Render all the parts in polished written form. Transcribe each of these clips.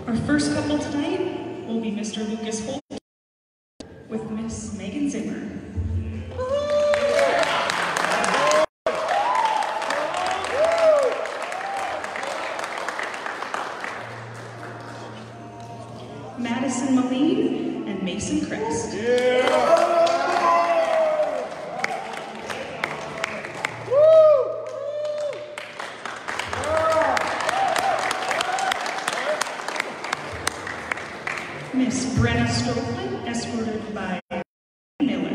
Our first couple tonight will be Mr. Lucas Holt with Miss Megan Zimmer. Madison Moline and Mason Crest. Miss Brenna Stroplin, escorted by Miller.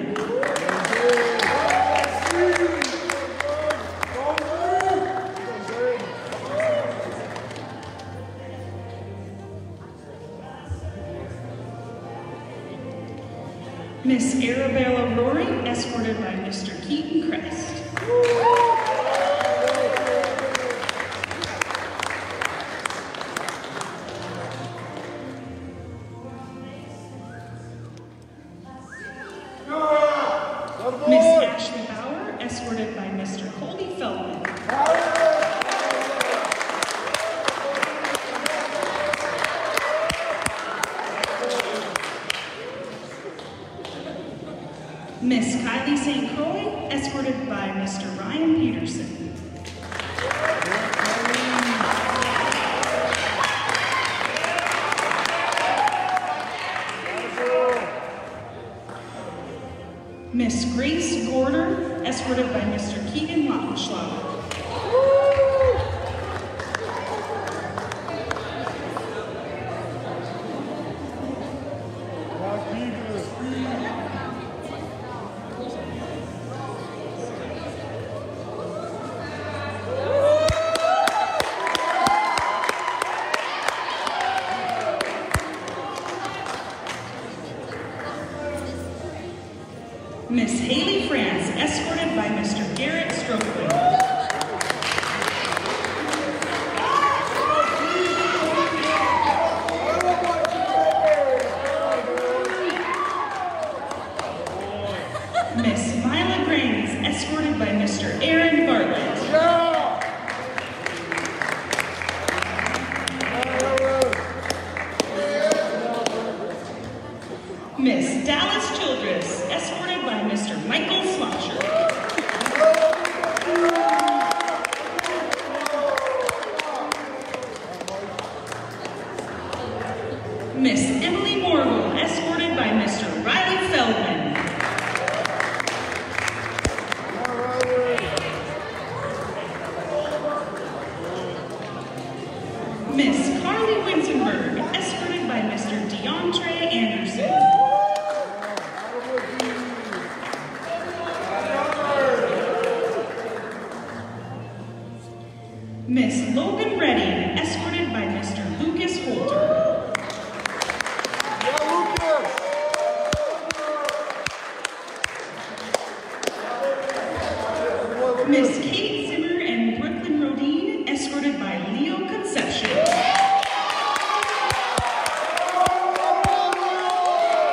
Miss Arabella Rory, escorted by Mr. Keaton Crest. Miss Ashley Bauer, escorted by Mr. Colby Feldman. Miss Kylie St. Croix, escorted by Mr. Ryan Peterson. Miss Grace Gorder, escorted by Mr. Keegan Lautenschlager. Miss Haley France, escorted by Mr. Garrett Strokeling. Miss Mila Grains, escorted by Mr. Aaron Bartlett. Miss Dallas Childress, escorted by Mr. Michael Slosher. Miss Emily Morville, escorted by Mr. Riley Feldman. Miss Carly Winsenberg, escorted by Mr. DeAndre Anderson. Miss Logan Redding, escorted by Mr. Lucas Holter. Miss Kate Zimmer and Brooklyn Rodine, escorted by Leo Concepcion.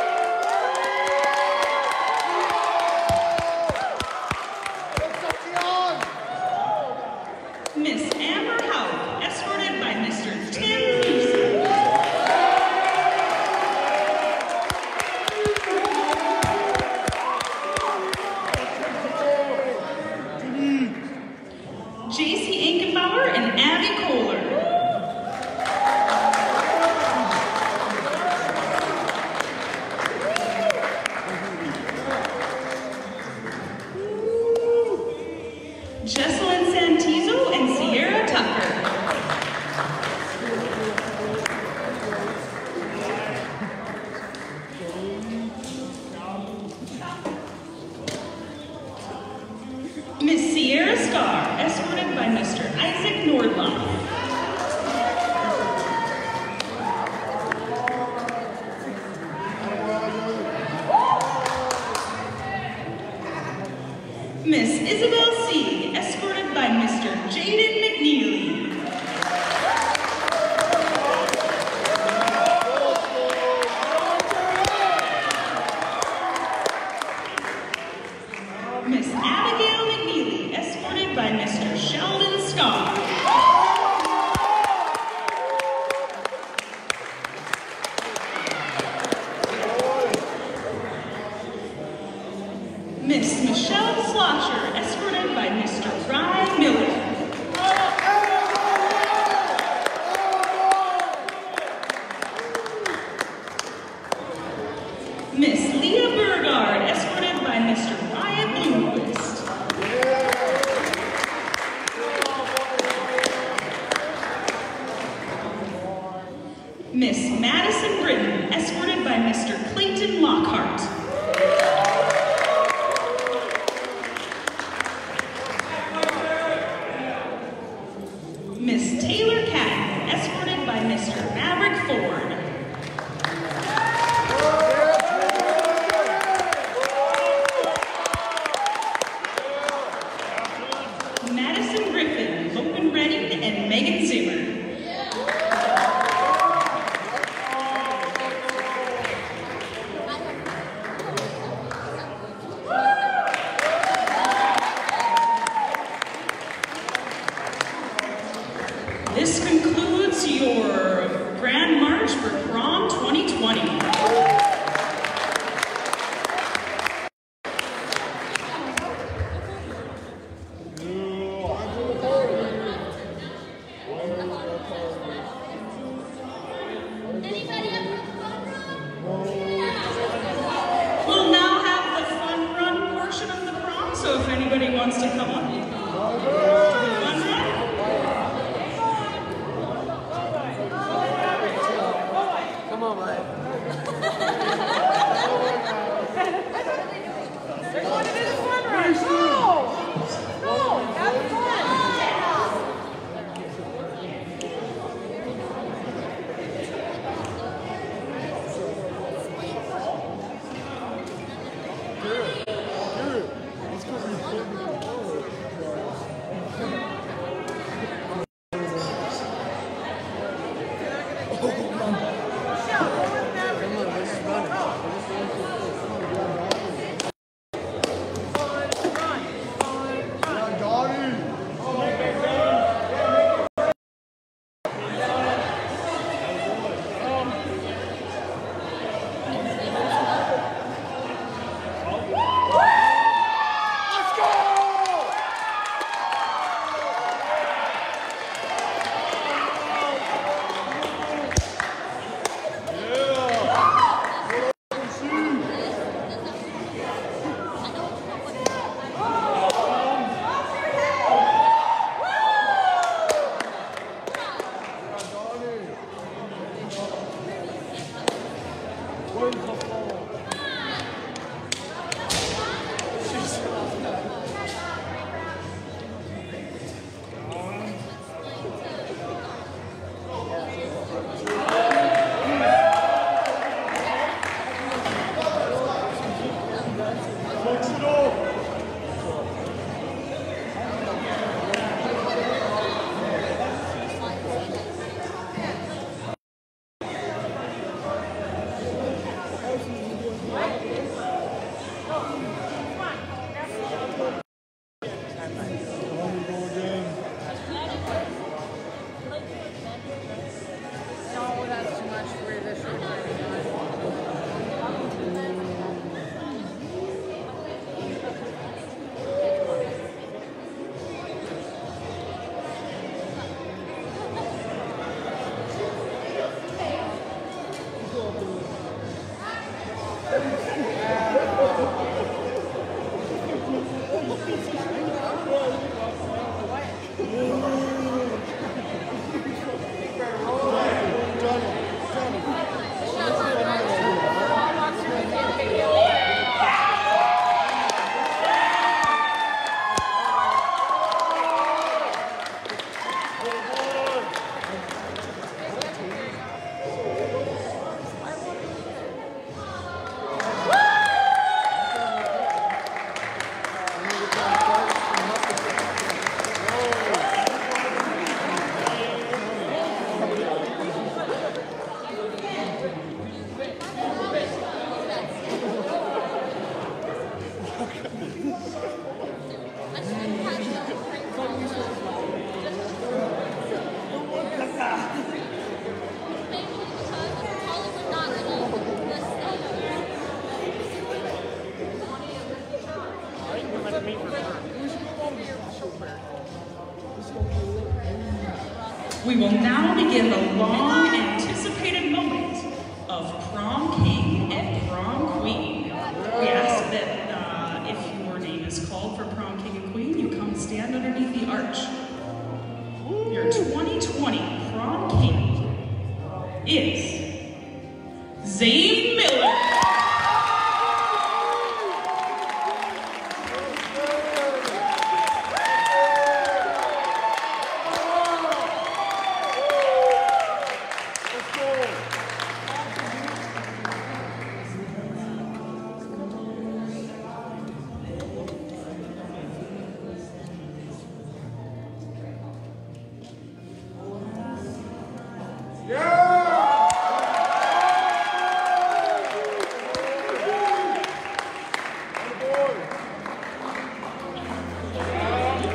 Miss Madison Britton, escorted by Mr. Clayton Lockhart. Miss Taylor Catton, escorted by Mr. Maverick Ford. Madison Griffin, Logan Redding, and Megan Zimmer. This concludes your Grand March for Prom 2020. We'll now have the fun run portion of the prom, so if anybody wants to come on. Fun run? Come on, man. They're going to do the fun run. Go! Go! Have fun! We will now begin the long-anticipated moment of Prom King and Prom Queen. We ask that if your name is called for Prom King and Queen, you come stand underneath the arch. Your 2020 Prom King is Zane Miller.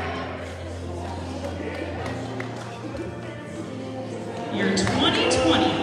Your 2020